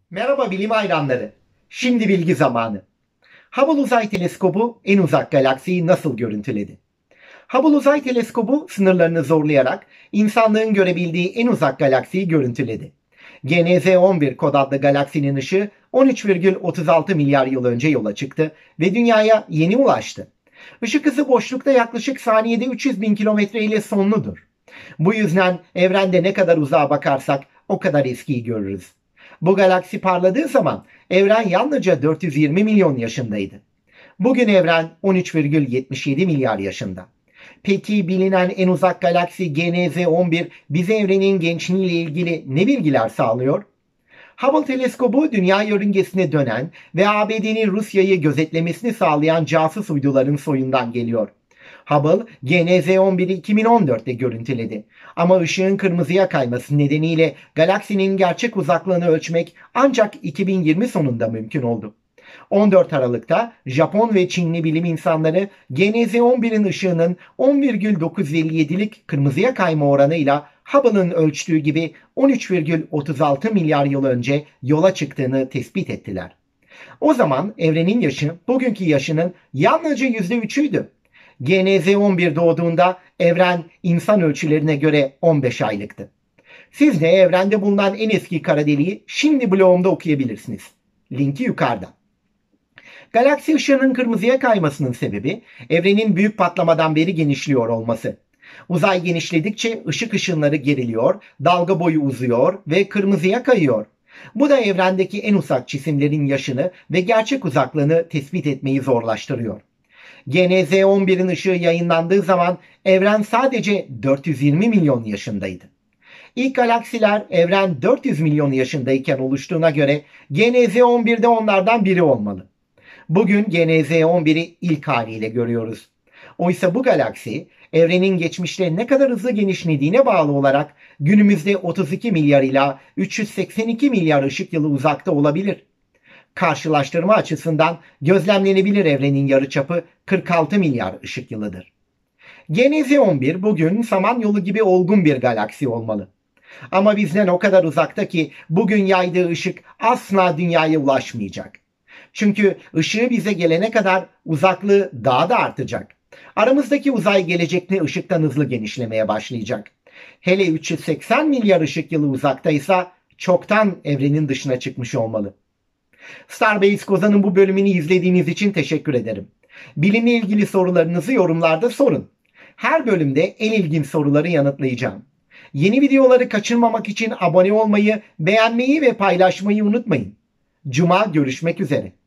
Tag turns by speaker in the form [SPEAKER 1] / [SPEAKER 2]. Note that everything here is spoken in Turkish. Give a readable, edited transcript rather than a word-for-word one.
[SPEAKER 1] Merhaba bilim hayranları. Şimdi bilgi zamanı. Hubble Uzay Teleskobu en uzak galaksiyi nasıl görüntüledi? Hubble Uzay Teleskobu sınırlarını zorlayarak insanlığın görebildiği en uzak galaksiyi görüntüledi. GNZ-11 kod adlı galaksinin ışığı 13,36 milyar yıl önce yola çıktı ve dünyaya yeni ulaştı. Işık hızı boşlukta yaklaşık saniyede 300 bin kilometre ile sonludur. Bu yüzden evrende ne kadar uzağa bakarsak o kadar eskiyi görürüz. Bu galaksi parladığı zaman evren yalnızca 420 milyon yaşındaydı. Bugün evren 13,77 milyar yaşında. Peki bilinen en uzak galaksi GNZ-11 bize evrenin gençliğiyle ilgili ne bilgiler sağlıyor? Hubble teleskobu dünya yörüngesine dönen ve ABD'nin Rusya'yı gözetlemesini sağlayan casus uyduların soyundan geliyor. Hubble GNZ-11'i 2014'te görüntüledi. Ama ışığın kırmızıya kayması nedeniyle galaksinin gerçek uzaklığını ölçmek ancak 2020 sonunda mümkün oldu. 14 Aralık'ta Japon ve Çinli bilim insanları GNZ-11'in ışığının 10,957'lik kırmızıya kayma oranıyla Hubble'ın ölçtüğü gibi 13,36 milyar yıl önce yola çıktığını tespit ettiler. O zaman evrenin yaşı bugünkü yaşının yalnızca %3'üydü. GNZ-11 doğduğunda evren insan ölçülerine göre 15 aylıktı. Siz de evrende bulunan en eski kara deliği şimdi blogumda okuyabilirsiniz. Linki yukarıda. Galaksi ışığının kırmızıya kaymasının sebebi evrenin büyük patlamadan beri genişliyor olması. Uzay genişledikçe ışık ışınları geriliyor, dalga boyu uzuyor ve kırmızıya kayıyor. Bu da evrendeki en uzak cisimlerin yaşını ve gerçek uzaklığını tespit etmeyi zorlaştırıyor. GNZ-11'in ışığı yayınlandığı zaman evren sadece 420 milyon yaşındaydı. İlk galaksiler evren 400 milyon yaşındayken oluştuğuna göre GNZ-11 de onlardan biri olmalı. Bugün GNZ-11'i ilk haliyle görüyoruz. Oysa bu galaksi evrenin geçmişte ne kadar hızlı genişlediğine bağlı olarak günümüzde 32 milyar ila 382 milyar ışık yılı uzakta olabilir. Karşılaştırma açısından gözlemlenebilir evrenin yarıçapı 46 milyar ışık yılıdır. GNZ-11 bugün Samanyolu gibi olgun bir galaksi olmalı. Ama bizden o kadar uzakta ki bugün yaydığı ışık asla dünyaya ulaşmayacak. Çünkü ışığı bize gelene kadar uzaklığı daha da artacak. Aramızdaki uzay gelecekte ışıktan hızlı genişlemeye başlayacak. Hele 380 milyar ışık yılı uzaktaysa çoktan evrenin dışına çıkmış olmalı. Starbase Kozan'ın bu bölümünü izlediğiniz için teşekkür ederim. Bilimle ilgili sorularınızı yorumlarda sorun. Her bölümde en ilginç soruları yanıtlayacağım. Yeni videoları kaçırmamak için abone olmayı, beğenmeyi ve paylaşmayı unutmayın. Cuma görüşmek üzere.